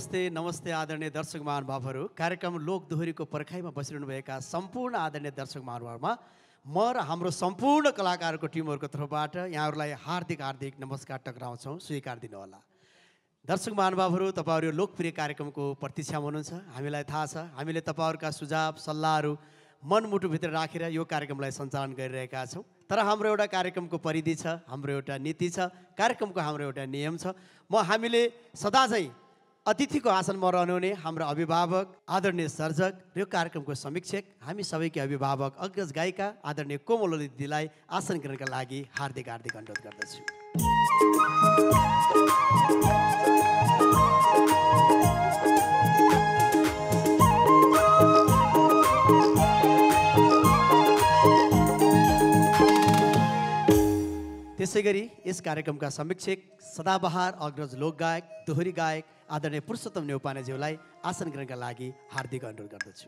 नमस्ते नमस्ते आदरणीय दर्शक महानुभावहरू कार्यक्रम लोक दोहोरीको पर्खाइमा बसिरहनुभएका सम्पूर्ण आदरणीय दर्शक महानुभावमा म र हाम्रो सम्पूर्ण कलाकारको टिमहरूको तर्फबाट यहाँहरूलाई हार्दिक हार्दिक नमस्कार टक्राउँछौँ स्वीकार दिनुहोला। दर्शक महानुभावहरू तपाईहरु यो लोकप्रिय कार्यक्रमको प्रतीक्षामा हुनुहुन्छ। हामीलाई थाहा छ हामीले तपाईहरुका सुझाव सल्लाहहरू मनमुटुभित्र राखेर यो कार्यक्रमलाई सञ्चालन गरिरहेका छौँ। तर हाम्रो एउटा कार्यक्रमको परिधि छ, हाम्रो एउटा नीति छ, कार्यक्रमको हाम्रो एउटा नियम छ। हामीले सदा चाहिँ अतिथिको आसनमा रहनुहुने हाम्रो अभिभावक आदरणीय सर्जक र यो कार्यक्रमको समीक्षक हामी सबैकै अभिभावक अग्रज गायिका आदरणीय कोमल दिदीलाई आसन ग्रहणका लागि हार्दिक हार्दिक अनुरोध गर्दछु। त्यसैगरी यस कार्यक्रमका समीक्षक सदाबहार अग्रज लोकगायक दोहोरी गायक आदरणीय पुरुषोत्तम नेउपानेज्यूलाई आसन ग्रहणका लागि हार्दिक अनुरोध गर्दछु।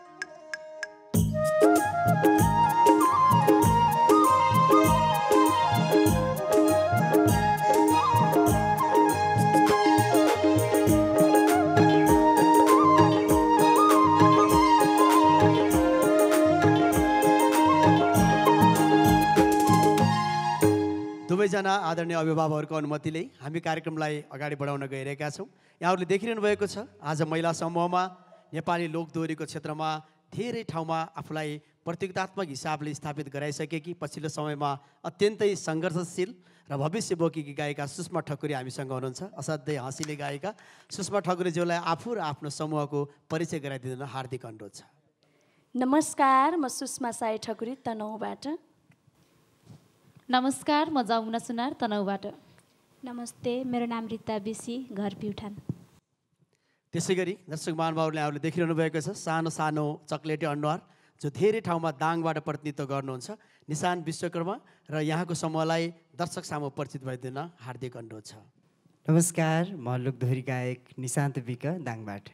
दुवैजना आदरणीय अभिभावकहरूको अनुमतिले हामी कार्यक्रमलाई अगाडि बढाउन गइरहेका छौँ। यहाँहरूले देखिरहनु भएको छ आज महिला समूहमा नेपाली लोकदोहोरीको क्षेत्रमा धेरै ठाउँमा आफूलाई प्रतियोगितात्मक हिसाबले स्थापित गराइसकेकी पछिल्लो समयमा अत्यन्तै सङ्घर्षशील र भविष्य बोकेकी गायिका सुषमा ठकुरी हामीसँग हुनुहुन्छ। असाध्यै हँसिले गायिका सुषमा ठकुरीज्यूलाई आफू र आफ्नो समूहको परिचय गराइदिनु हार्दिक अनुरोध छ। नमस्कार, म सुषमा साई ठकुरी तनहुँबाट। नमस्कार, म जमुना सुनार तनहुँबाट। नमस्ते, मेरो नाम रिता बेसी घर प्युठान। त्यसैगरी दर्शक महानुभावहरूले यहाँहरूले देखिरहनु भएको छ सानो सानो चक्लेटे अनुहार जो धेरै ठाउँमा दाङबाट प्रतिनिधित्व गर्नुहुन्छ निशान विश्वकर्मा र यहाँको समूहलाई दर्शक सामु परिचित भइदिन हार्दिक अनुरोध छ। नमस्कार, म लोकदोहोरी गायक निशान्त विक दाङबाट।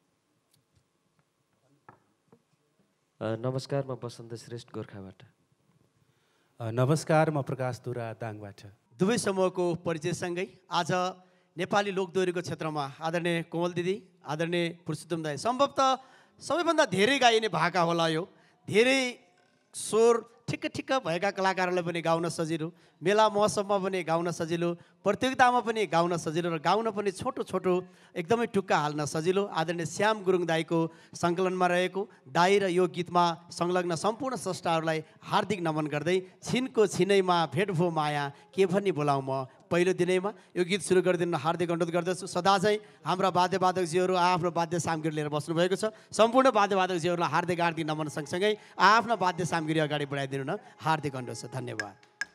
नमस्कार, म बसन्त श्रेष्ठ गोर्खाबाट। नमस्कार, म प्रकाश दुरा दाङबाट। दुवै समूहको परिचयसँगै आज नेपाली लोकदोहोरीको क्षेत्रमा आदरणीय कोमल दिदी आदरणीय पुरुषोत्तम दाई सम्भवतः सबैभन्दा धेरै गाइने भाका होला। यो धेरै स्वर ठिक्क ठिक्क भएका कलाकारहरूलाई पनि गाउन सजिलो, मेला महोत्सवमा पनि गाउन सजिलो, प्रतियोगितामा पनि गाउन सजिलो र गाउन पनि छोटो छोटो एकदमै टुक्का हाल्न सजिलो। आदरणीय श्याम गुरुङ दाईको सङ्कलनमा रहेको दाई र यो गीतमा संलग्न सम्पूर्ण स्रष्टाहरूलाई हार्दिक नमन गर्दै छिनको छिनैमा भेट भो माया के भनी बोलाउँ म पहिलो दिनैमा यो गीत सुरु गरिदिनु हार्दिक अनुरोध गर्दछु। सदा चाहिँ हाम्रा वाद्यवादकजीहरू आफ्नो वाद्य सामग्री लिएर बस्नुभएको छ। सम्पूर्ण वाद्यवादकजीहरूलाई हार्दिक हार्दिक नमन सँगसँगै आफ्ना वाद्य सामग्री अगाडि बढाइदिनु न हार्दिक अनुरोध छ। धन्यवाद।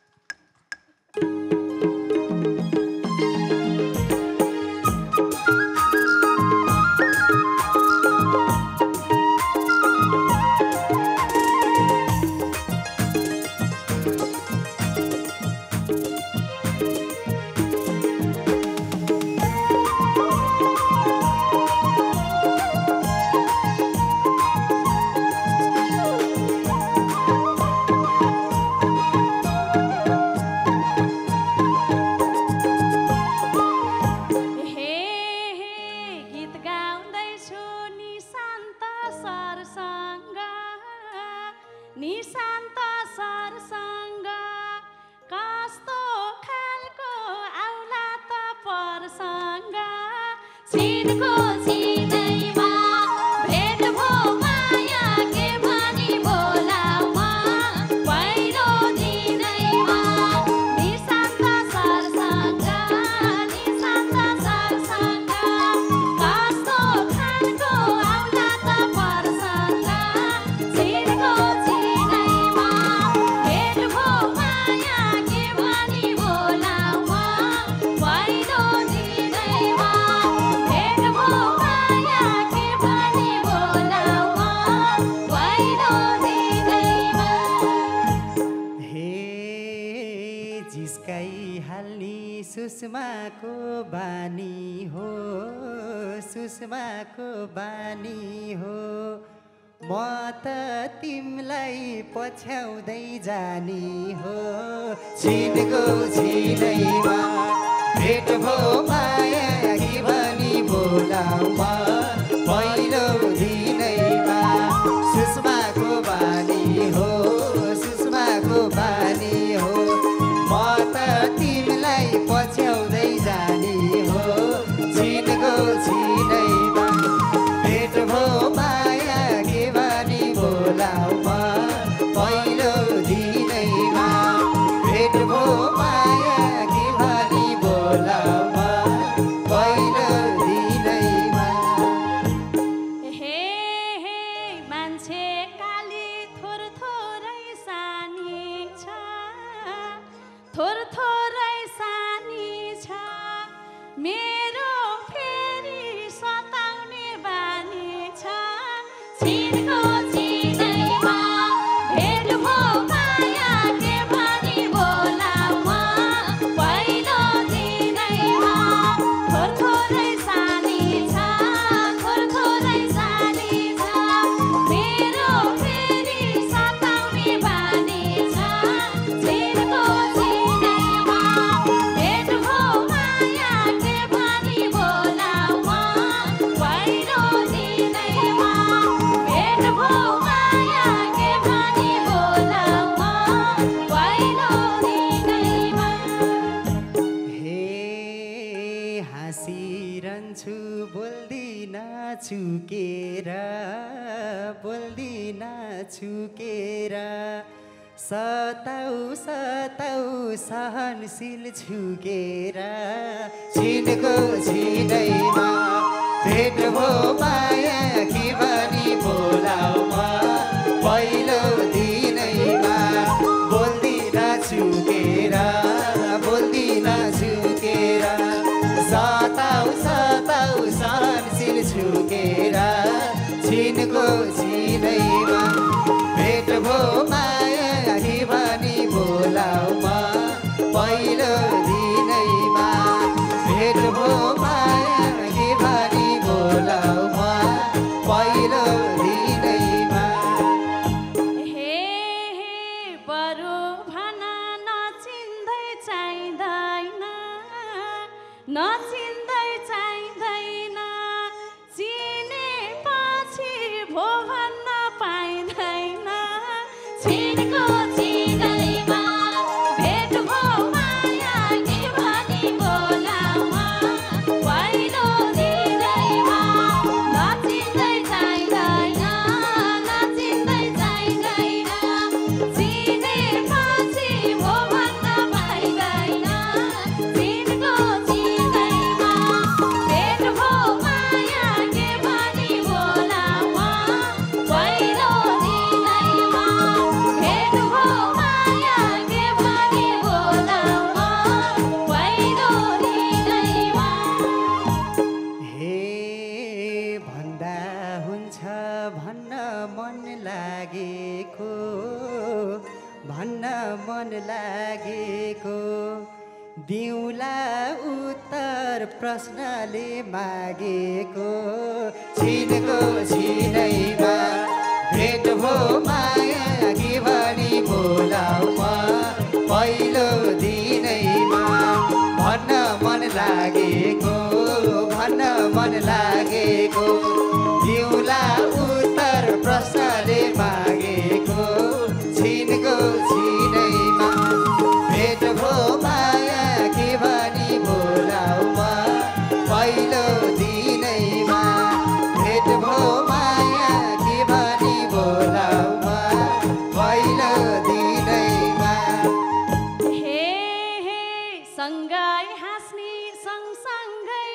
सुषमाको बानी हो, सुषमाको बानी हो, म त तिमलाई पछ्याउँदै जानी हो। छिनको छिनैमा भेट भो माया कि भनी बोलाऊ छिनको चिनैमा भेट भो माया के भनी बोलाउमा पहिलो दिनैमा थोरै सानी छ थोरै सानी छ मेरो फेरि सताउने बानी छ छिनको चिनैमा भेट भो माया के भनी बोलाउमा पहिलो दिनैमा भेट भो माया के भनी बोलाउमा पहिलो दिनैमा हे हाँसिरहन्छु बोल्दिन छुकेर सताउ सहनशील छुकेर छिनको छिनैमा भेट भो माया कि भनी बोलाउमा पहिलो दिनैमा बोल्दिन छुकेर सताउ सहनशील छुकेर छिनको छिनैमा भेट भो माया कि भनी बोलाउमा पहिलो दिनैमा भेट भो माया कि भनी बोलाउमा पहिलो दिनैमा हे बरु भन नचिन्दै चाहिँदैन चिनेपछि भो भन्न पाइँदैन छिनको चिनैमा भेट भो माया कि भनी बोलाउमा पहिलो दिनैमा नचिन्दै चाहिँदैन चिनेपछि भो भन्न पाइँदैन छिनको चिनैमा भेट भो माया के भनी बोलाउमा पहिलो दिनैमा भेट भो माया के भनी बोलाउमा पहिलो दिनैमा हे भन्दा हुन्छ भन्न मन लागेको दिउँला उत्तर प्रश्नले मागेको छिनको छिनैमा भेट भो माया कि भनी बोलाउमा पहिलो दिनैमा भन्न मन लागेको दिउँला उत्तर प्रश्नले मागेको छिनको छिनैमा भेट भो माया कि भनी बोलाउमा पहिलो दिनैमा भेट भो माया कि भनी बोलाउमा पहिलो दिनैमा हे सँगै हाँस्ने सँगसँगै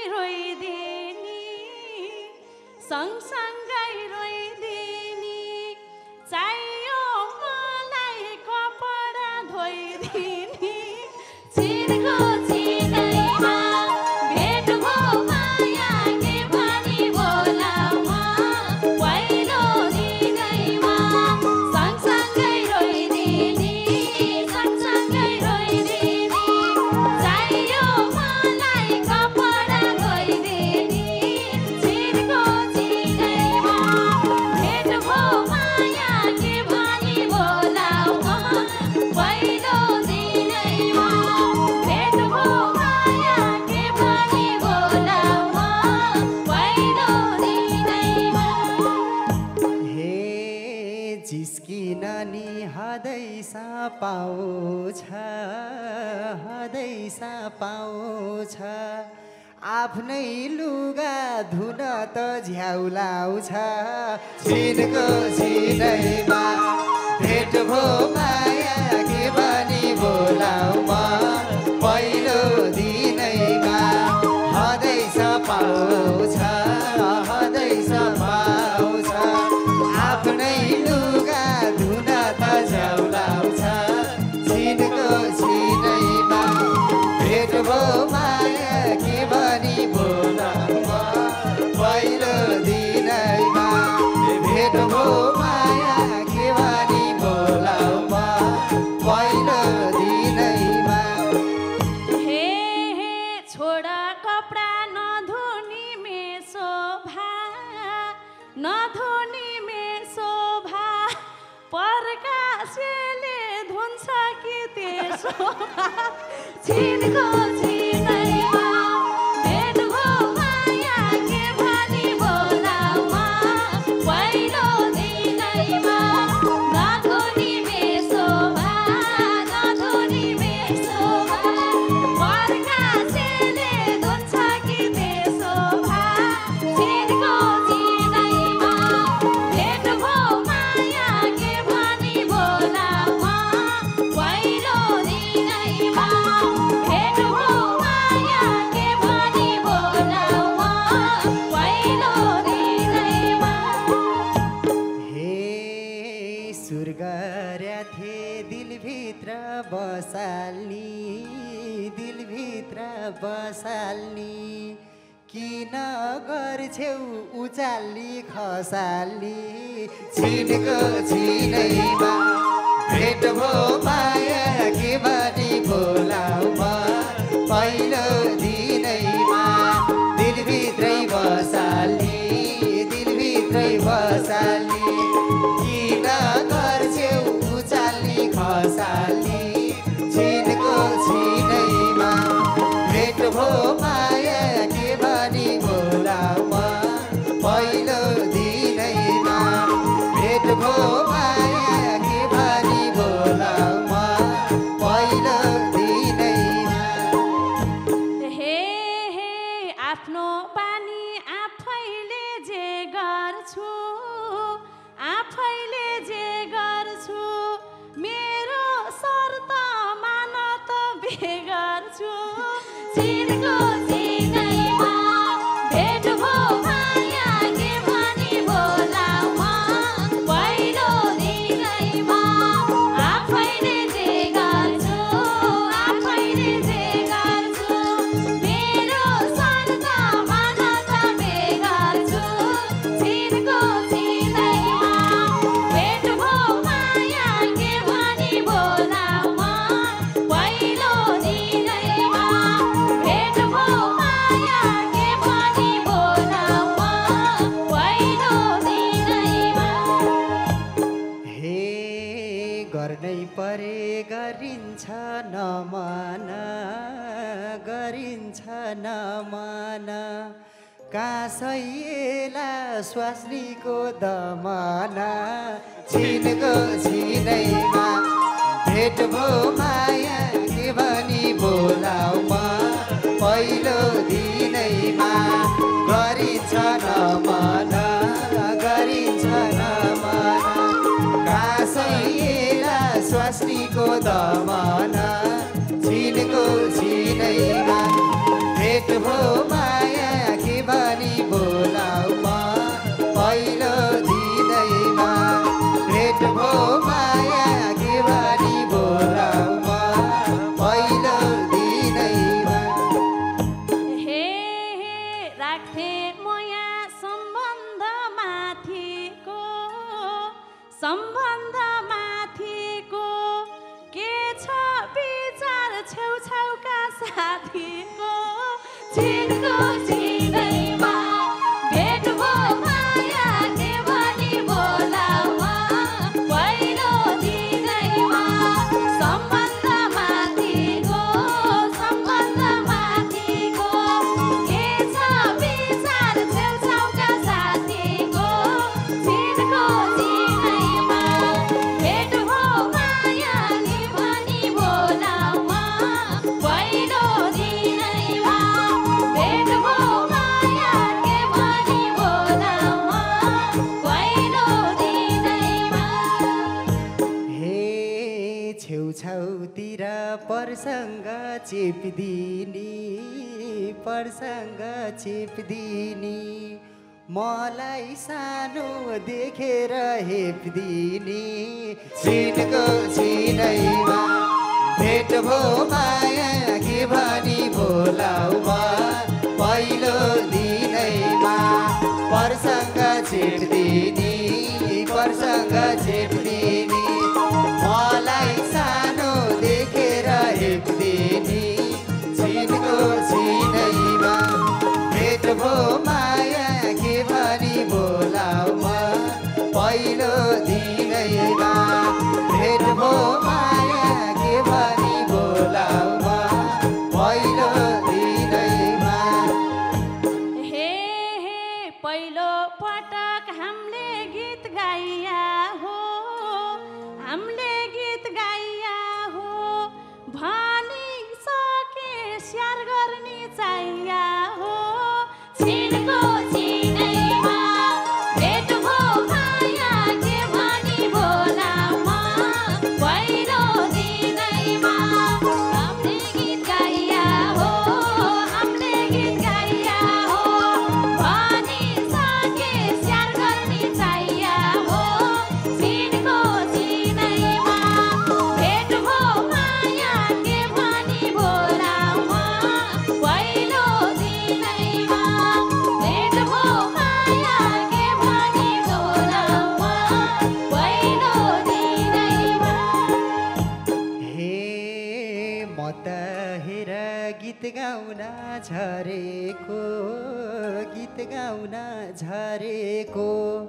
रोइदिनी चाहियो मलाई कपडा धोइदिनी छिनको चिनैमा भेट भो माया के भनी बोलाउमा पहिलो दिनैमा सँगसँगै रोइदिनी चाहियो मलाई कपडा धोइदिनी छिनको चिनैमा भेट भो माया के भनी बोलाउमा पहिलो दिनैमा भेट भो माया के भनी बोलाउमा पहिलो दिनैमा हे जिस्किन नि हदैसा पाउँछ आफ्नै लुगा धुन त झ्याउलाउँछ छिनको छिनैमा भेट भो माया कि भनी बोलाउमा पहिलो दिनैमा हदैस पाउँछ आफ्नै लुगा धुन त झ्याउलाउँछ छिनको छिनैमा भेट भो माया कि भनी बोलाउमा पहिलो दिनैमा भेट शोभा छिनको छिनैमा भेट भो माया के भनी बोलाउमा पहिलो दिनैमा नधुनी मेसोभा नधुनी मेसोभा बर्खा सेले धुन्छ कि त्यसोभा छिनको छिनैमा भेट भो माया के भनी बोलाउमा पहिलो दिनैमा भेट भो माया के भनी बोलाउमा पहिलो दिनैमा हे सुर्गर्या थे दिलभित्र बसाल्नी दिलभित्र बसाल्नी किन गर्छौ उचाल्नी खसाल्नी छिनको छिनैमा भेट भो माया के भनी बोलाउमा पहिलो दिनैमा दिलभित्रै बसाल्नी दिलभित्रै बसाल्नी किन गर्छौ उचाल्नी खसाल्नी छिनको छिनैमा भेट भो माया के भनी बोलाउमा पहिलो दिनैमा भेट भो माया के भनी बोलाउमा पहिलो दिनैमा हे हे आफ्नो बानी आफैले जे गर्छु आफैले जे गर्छु मेरो शर्त मान त बेगर्छु छिनको छिनैमा भेट भो माया के भनी बोलाउमा पहिलो दिनैमा आफैले जे गर्छु आफैले जे गर्छु मेरो शर्त मान त बेगर्छु छिनको छिनैमा भेट भो माया के भनी बोलाउमा पहिलो दिनैमा भेट भो माया के भनी बोलाउमा पहिलो दिनैमा हे गर्नै परे गरिन्छ नमान गरिन्छ नमान कासैला स्वास्नीको दमना छिनको छिनैमा भेट भो माया के भनी बोलाउमा पहिलो दिनैमा गरिन्छ नमान गरिन्छ नमान कासैला स्वास्नीको दमना छिनको छिनैमा भेट भो माया के भनी बोलाउमा पहिलो दिनैमा भेट भो माया के भनी बोलाउमा पहिलो दिनैमा हे हे राख्थे म यहाँ सम्बन्ध माथिको के छ विचार छेउछाउका साथीको छिनको छिनैमा भेट भो माया के भनी बोलाउमा पहिलो दिनैमा सम्बन्ध माथिको के छ विचार छेउछाउका साथीको छिनको छिनैमा भेट भो माया के भनी बोलाउमा पहिलो दिनैमा भेट भो माया के भनी बोलाउमा पहिलो दिनैमा हे छेउछाउतिर परसँग चिप्दिनी मलाई सानो देखेर हेप्दिनी छिनको छिनैमा भेट भो माया के भनी बोलाउमा पहिलो दिनैमा परसँग चिप्दिनी मलाई सानो देखेर हेप्दिनी छिनको छिनैमा भेट भो माया के भनी बोलाउमा पहिलो दिनैमा भेट भो माया के भनी गाउन झरेको गीत गाउन झरेको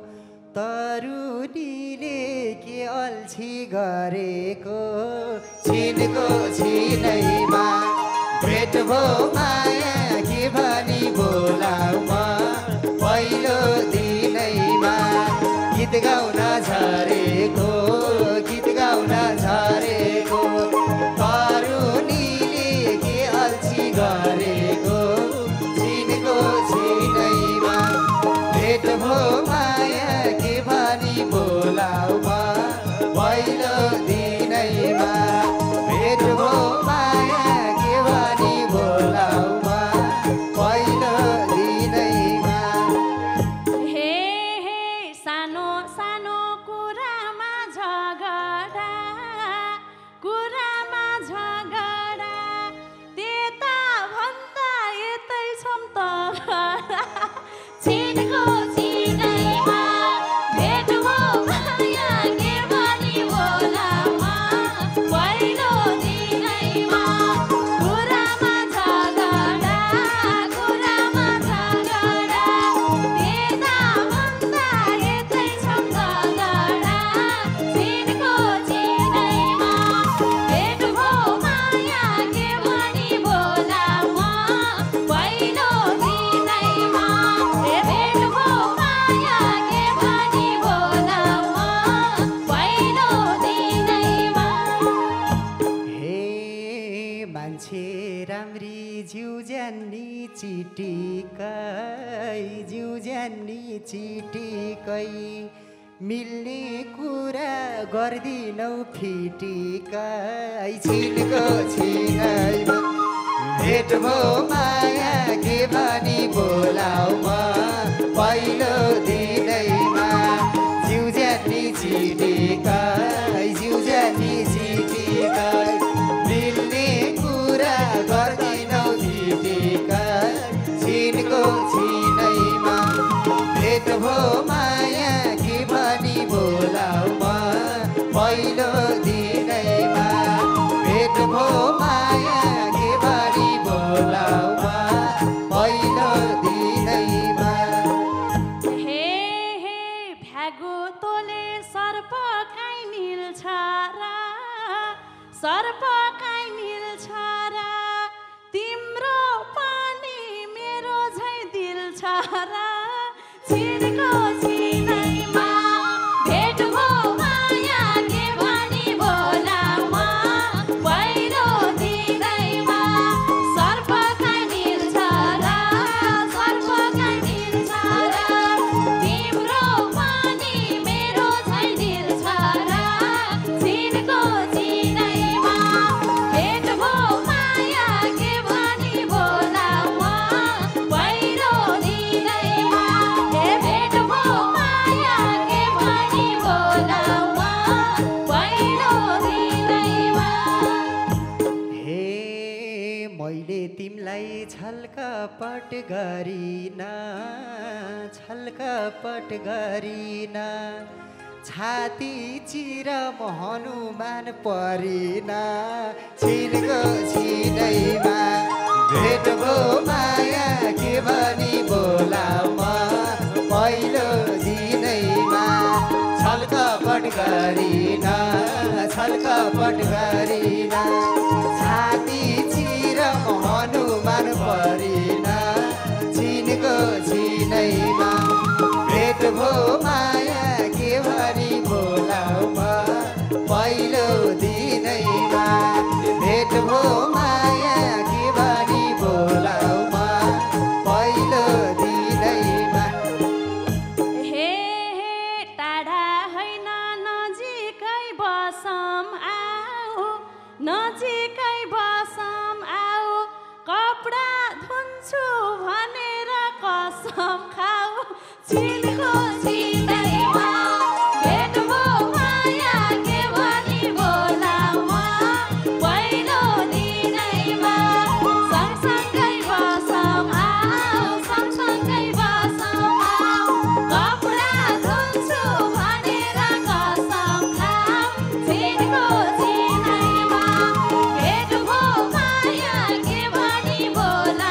तरुनीले के अल्छी गरेको छिनको छिनैमा भेट भो माया के भनी बोलाउमा पहिलो दिनैमा गीत गाउन झरेको गीत गाउन झरेको तरुनीले के अल्छी गरेको छिनको छिनैमा भेट भो माया के भनी बोलाउमा पहिलो दिनैमा भेट भो माया के भनी बोलाउमा पहिलो दिनैमा हे हे सानो सानो कुरामा झगडा त्यता भन्दा यतै छौँ त छिनको छिनैमा भेट भो माया के भनी बोलाउमा पहिलो दिनैमा कुरामा झगडा त्यता भन्दा यतै छौँ त छिनको छिनैमा भेट भो माया के भनी बोलाउमा पहिलो दिनैमा भेट भो माया के भनी बोलाउमा पहिलो दिनैमा हे मान्छे राम्री जिउ ज्यानी चिटिकै मिल्ने कुरा गर्दिनौ फिटिकै छिनको छिनैमा भेट भो माया के भनी बोलाउमा पहिलो दिनैमा जिउ ज्यानी चिटिकै मिल्ने कुरा गर्दिनौ फिटिकै छिनको छिनैमा भेट भो माया के भनी बोलाउमा पहिलो दिनैमा भेट भो माया के भनी बोलाउमा पहिलो दिनैमा हे हे भ्यागो तोले सर्प काहीँ मिल्छ र तिम्रो पनि मेरो झै दिल छ र छिनको छिनैमा भेट भो माया के भनी बोलाउमा पहिलो दिनैमा सर्प काहीँ मिल्छ र तिम्रो पनि मेरो झै दिल छ र छिनको छिनैमा भेट भो माया के भनी बोलाउमा पहिलो दिनैमा भेट भो माया के भनी बोलाउमा पहिलो दिनैमा हे मैले तिमीलाई छलकपट गरिन छाती चिर म हनुमान परिन छिनको छिनैमा भेट भो माया के भनी बोलाउमा पहिलो दिनैमा छलकपट गरिन छाती चिर म हनुमान परिन छिनको छिनैमा भेट भो माया के भनी बोलाउमा पहिलो दिनैमा भेट भो माया के भनी बोलाउमा पहिलो दिनैमा हे हे टाढा होइन नजिकै बसम आऊ कपडा धुन्छु भनेर कसम खाऊ छिनको छिनैमा भेट भो माया के भनी बोलाउमा पहिलो दिनैमा सँगसँगै बसम आऊ कपडा धुन्छु भनेर कसम खाऊ छिनको छिनैमा भेट भो माया के भनी बोलाउमा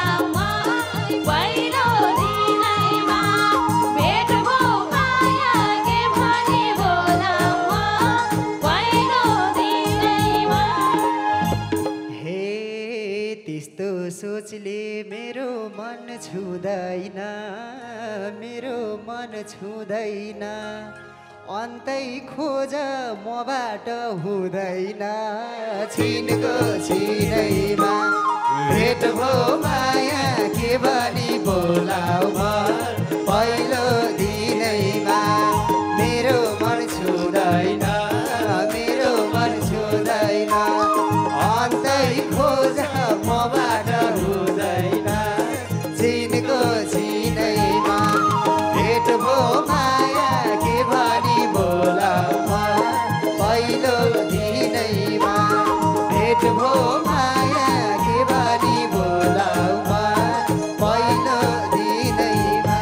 मेरो मन छुँदैन मेरो मन छुँदैन अन्तै खोज मबाट हुँदैन छिनको छिनैमा भेट भो माया के भनी बोलाऊ पहिलो दिनैमा मेरो मन छुँदैन मेरो मन छुँदैन अन्तै खोज मबाट हुँदैन छिनको छिनैमा भेट भो माया के भनी बोलाऊ पहिलो दिनैमा भेट भो माया के भनी बोलाऊ पहिलो दिनैमा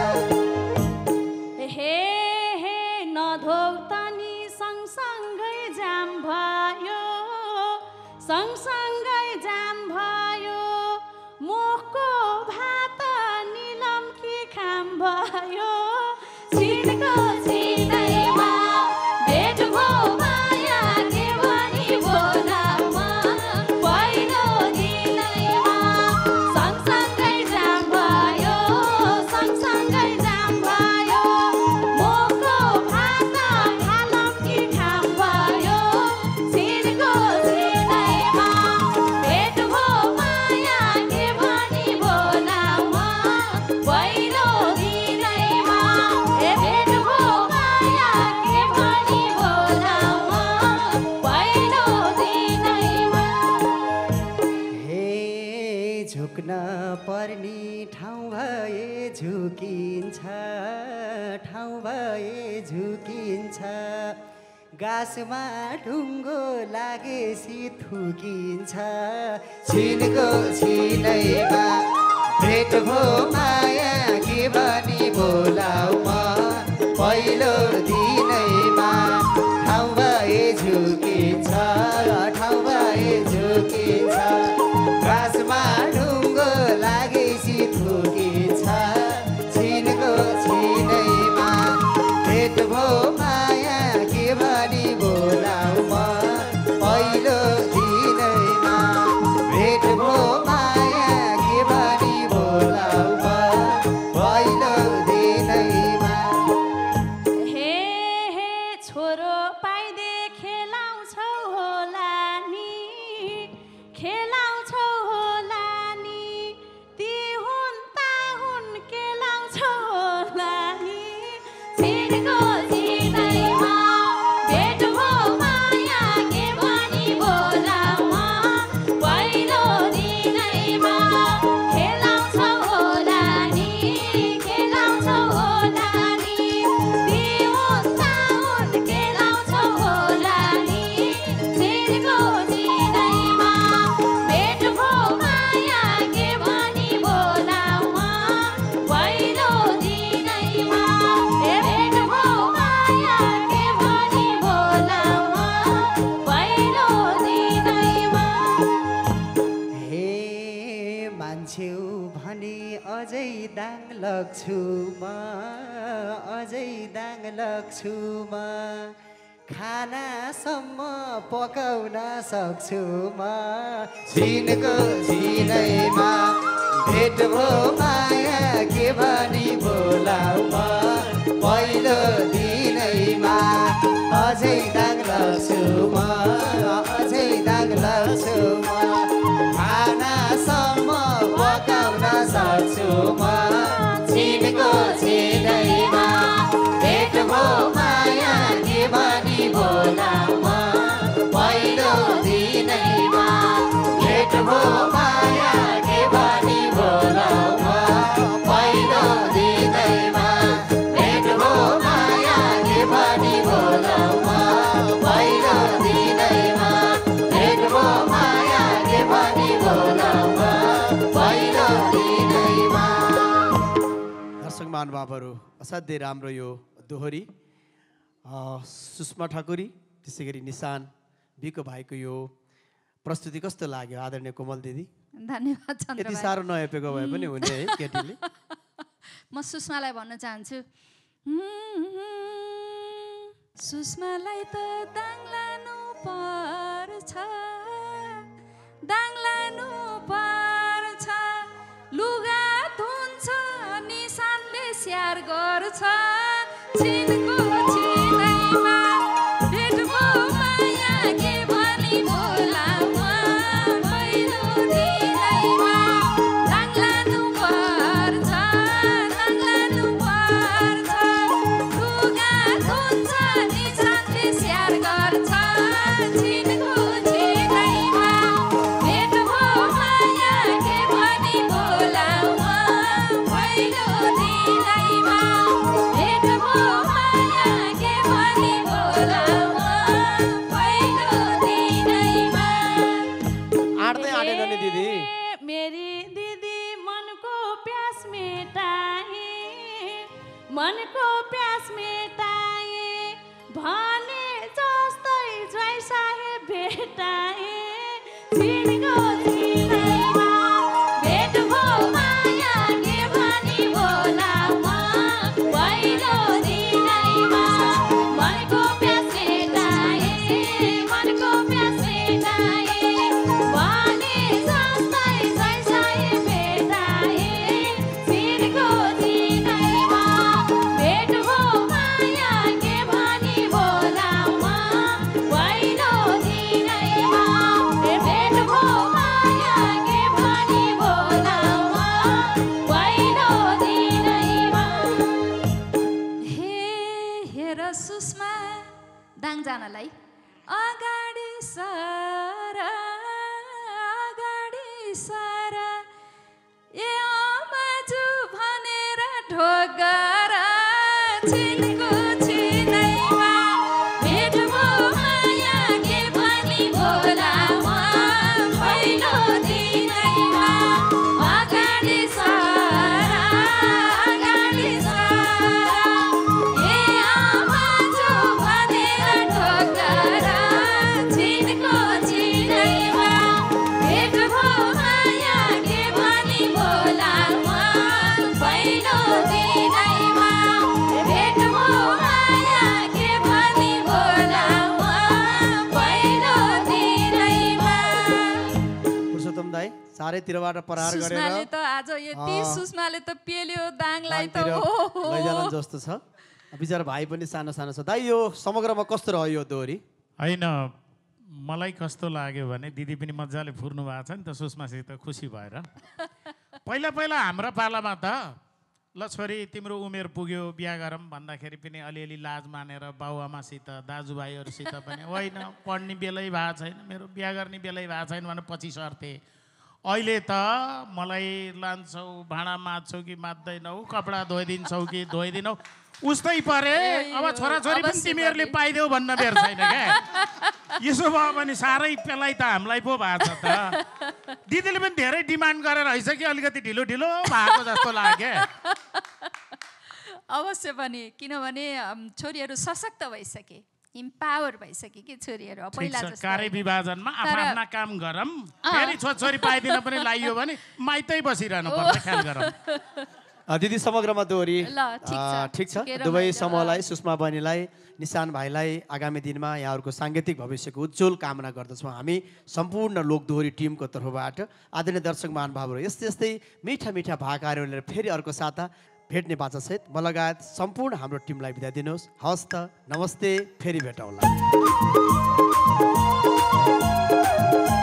हे हे नधोक तनी सँगसँगै जाम भयो सँगसँगै जाम भयो मुखको भात निलम कि खाम भयो छिनको छिनैमा भेट भो माया के भनी बोलाऊ पहिलो दिनैमा सँगसँगै जाम भयो सँगसँगै जाम भयो मुखको भात खालम कि खाम भयो छिनको छिनैमा भेट भो माया के भनी बोलाऊ पहिलो दिनैमा भेट भो माया के भनी बोलाऊ पहिलो दिनैमा हे झुक्न पर्ने ठाउँ भए झुकिन्छ ठाउँ भए झुकिन्छ गाँसमा ढुङ्गो लागेसी थुकिन्छ छिनको छिनैमा भेट भो माया के भनी बोलाऊ पहिलो दिनैमा ठाउँ भए झुकिन्छ ठाउँ भए झुकिन्छ गाँसमा ढुङ्गो लागेसी थुकिन्छ छिनको छिनैमा भेट भो माया के भनी बोलाऊ पहिलो दिनैमा भेट भो माया के भनी बोलाऊ पहिलो दिनैमा हे हे छोरो पाइदे खेलाउँछौ होला नि खेलाउँछौ होला नि ती हुन् ता हुन् केलाउँछौ होला नि छिनको छिनैमा भेट भो माया के भनी बोलाऊ पहिलो दिनैमा खेलाउँछौ होला नि खेलाउँछौ होला नि ती हुन् ता हुन् केलाउँछौ होला नि छिनको छिनैमा भेट भो माया के भनी बोलाऊ पहिलो दिनैमा भेट भो माया के भनी बोलाऊ पहिलो दिनैमा हे मान्छेउ भने अझै दाङ लग्छु म अझै दाङ लग्छु म खानासम्म पकाउन सक्छु म छिनको छिनैमा भेट भो माया के भनी बोलाऊ पहिलो दिनैमा अझै दाङ लग्छु म अझै दाङ लग्छु म खानासम्म पकाउन सक्छु म छिनको छिनैमा भेट भो माया के भनी बोलाऊ पहिलो दिनैमा भेट भो माया के भनी बोलाऊ पहिलो दिनैमा भेट भो माया के भनी बोलाऊ पहिलो दिनैमा भेट भो माया के भनी बोलाऊ पहिलो दिनैमा। दर्शक महानुभावहरू असाध्यै राम्रो यो दोहोरी सुषमा ठकुरी त्यसै गरी निशान बिको भाइको यो प्रस्तुति कस्तो लाग्यो आदरणीय कोमल दिदी? धन्यवाद यति चन्द्र साह्रो नहेपेको भए पनि हुने है केटीले। म सुषमालाई भन्न चाहन्छु सुषमालाई त दाङ लानु पर्छ दाङ लानु पर्छ लुगा स्याहार गर्छ छिनको छिनैमा भेट भो माया के भनी बोलाउँ पहिलो दिनैमा दाङ लानु पर्छ लुगा धुन्छ निशानले स्याहार गर्छ छिनको छिनैमा भेट भो माया के भनी बोलाउँ पहिलो दिनैमा भेट भो माया के भनी बोलाउँ पहिलो दिनैमा आँट्दै आँटेन नि दिदी मेरी दीदी मनको प्यास मेटाए मनको प्यास मेटाए भने जस्तै जय साहेब भेटाए छिनको छिनैमा भेट भो माया के भनी बोलाउँ पहिलो दिनैमा मनको प्यास मेटाए मनको प्यास मेटाए भने जस्तै जय साहेब भेटाए छिनको छिनैमा भेट भो माया के भनी बोलाउँ पहिलो दिनैमा भेट भो माया के भनी बोलाउँ पहिलो दिनैमा हेर सुषमा दाङ जानलाई अगाडि सर ए आमाजु भनेर ढोगर छिनको छिनैमा भेट भो माया के भनी बोलाउँ पहिलो दिनैमा अगाडि सर ए आमाजु भनेर ढोगर छिनको छिनैमा भेट भो माया के भनी बोलाउँ पहिलो दिनैमा भेट भो माया के भनी बोलाउँ पहिलो दिनैमा पुरुषोत्तम दाई चारैतिरबाट प्रहार सुषमाले गरेर त आज यति सुषमाले त पेल्यो दाङलाई त दाङतिर ओहो लैजालन जस्तो छ बिचरा भाइ पनि सानो सानो छ दाइ यो समग्रमा कस्तो रह्यो यो दोहोरी होइन मलाई कस्तो लाग्यो भने दिदी पनि मजाले फुर्नु भएको छ नि त सुषमासित खुसी भएर पहिला पहिला हाम्रो पालामा त ल छोरी तिम्रो उमेर पुग्यो बिहा गरौँ भन्दाखेरि पनि अलिअलि लाज मानेर बाबुआमासित दाजुभाइहरूसित पनि होइन पढ्ने बेलै भएको छैन मेरो बिहा गर्ने बेलै भएको छैन भने पछि सर्थे अहिले त मलाई लान्छौ भाँडा माझ्छौ कि माझ्दैनौ कपडा धोइदिन्छौ कि धोइदिनौ उस्तै परे अब छोराछोरी पनि तिमीहरूले पाइदेऊ भन्न बेर छैन क्या यसो भयो भने साह्रै पेलाइ त हामीलाई पो भएको छ त दिदीले पनि धेरै डिमान्ड गरेर रहेछ कि अलिकति ढिलो ढिलो भएको जस्तो लाग्यो अवश्य पनि किनभने छोरीहरू सशक्त भइसके इम्पावर भइसके कि छोरीहरू अब पहिला जस्तो कार्य विभाजनमा आफ्ना काम गरौँ फेरि छोरी पाइदिन पनि लाइयो भने माइतै बसिरहनु पर्छ ख्याल गरौँ दिदी समग्रमा दोहोरी ल, ठिक छ ठिकै दुवै रमाइलो। समूहलाई सुषमा बहिनीलाई निशान भाइलाई आगामी दिनमा यहाँहरूको साङ्गीतिक भविष्यको उज्जवल कामना गर्दछौँ हामी सम्पूर्ण लोकदोहोरी टिमको तर्फबाट आदरणीय दर्शक महानुभावहरू यस्तै यस्तै मिठा मिठा भाकाहरू लिएर फेरि अर्को साता भेट्ने बाचासहित म लगायत सम्पूर्ण हाम्रो टिमलाई बिदा दिनुहोस् हवस् त नमस्ते फेरि भेटौँला